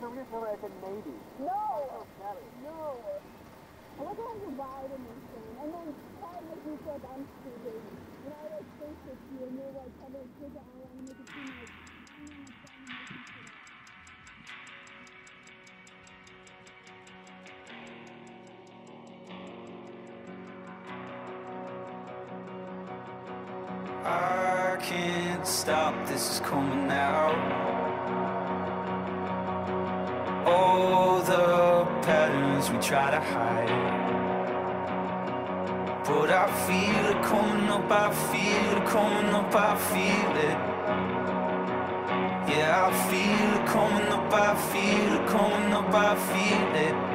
some reason I said maybe. No! No! I look like you're riding this thing, and then try to make me feel like I'm stupid. And I like think with you, and you're like trying to take it all and make it seem like I'm not trying to make you shit up. I can't stop, this is coming out. All the patterns we try to hide, but I feel it coming up, I feel it coming up, I feel it. Yeah, I feel it coming up, I feel it coming up, I feel it.